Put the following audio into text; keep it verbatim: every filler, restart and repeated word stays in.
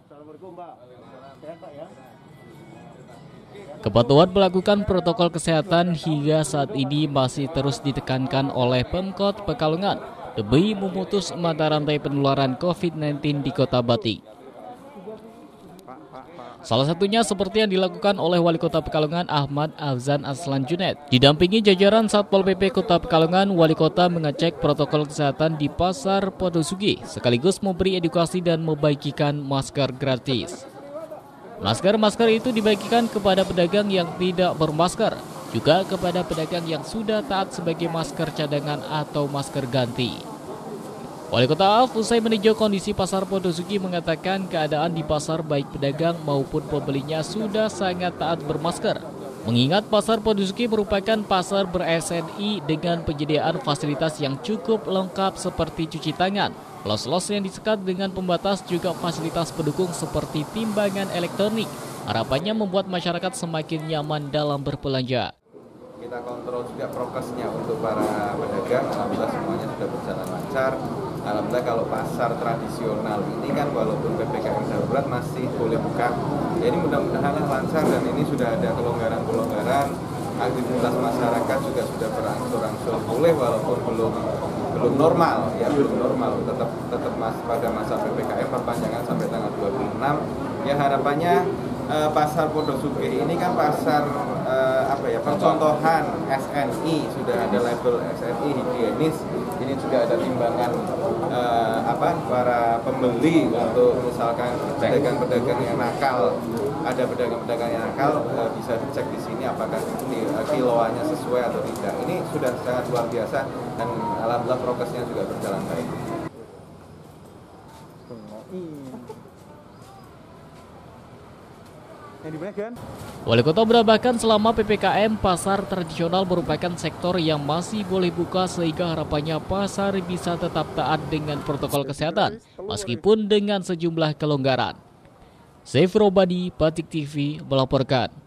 Assalamualaikum, Pak. Sehat, Pak, ya? Kepatuhan melakukan protokol kesehatan hingga saat ini masih terus ditekankan oleh Pemkot Pekalongan demi memutus mata rantai penularan covid sembilan belas di Kota Batik. Salah satunya seperti yang dilakukan oleh Wali Kota Pekalongan Ahmad Afzan Aslan Junaid. Didampingi jajaran Satpol P P Kota Pekalongan, Wali Kota mengecek protokol kesehatan di Pasar Podosugi, sekaligus memberi edukasi dan membagikan masker gratis. Masker-masker itu dibagikan kepada pedagang yang tidak bermasker, juga kepada pedagang yang sudah taat sebagai masker cadangan atau masker ganti. Wali Kota Af usai meninjau kondisi Pasar Podosugi mengatakan keadaan di pasar baik pedagang maupun pembelinya sudah sangat taat bermasker. Mengingat Pasar Podosugi merupakan pasar ber-S N I dengan penyediaan fasilitas yang cukup lengkap seperti cuci tangan, los-los yang disekat dengan pembatas, juga fasilitas pendukung seperti timbangan elektronik. Harapannya membuat masyarakat semakin nyaman dalam berbelanja. Kita kontrol juga prokesnya untuk para pedagang, alhamdulillah semuanya sudah berjalan lancar. Alhamdulillah kalau pasar tradisional ini kan walaupun P P K M darurat masih boleh buka. Jadi mudah-mudahan lancar dan ini sudah ada kelonggaran-kelonggaran. Aktivitas masyarakat juga sudah berangsur-angsur boleh walaupun belum belum normal ya belum normal tetap tetap mas pada masa P P K M perpanjangan sampai tanggal dua puluh enam. Ya harapannya eh, Pasar Podosugi ini kan pasar eh, apa ya percontohan S N I, sudah ada label S N I higienis. Ini juga ada timbangan eh, apa para pembeli untuk misalkan pedagang-pedagang yang nakal, ada pedagang-pedagang yang nakal eh, bisa dicek di sini apakah kiloannya sesuai atau tidak. Ini sudah sangat luar biasa dan alhamdulillah prokesnya juga berjalan baik. Wali Kota menambahkan selama P P K M, pasar tradisional merupakan sektor yang masih boleh buka sehingga harapannya pasar bisa tetap taat dengan protokol kesehatan meskipun dengan sejumlah kelonggaran. Saif Robadi, Batik T V melaporkan.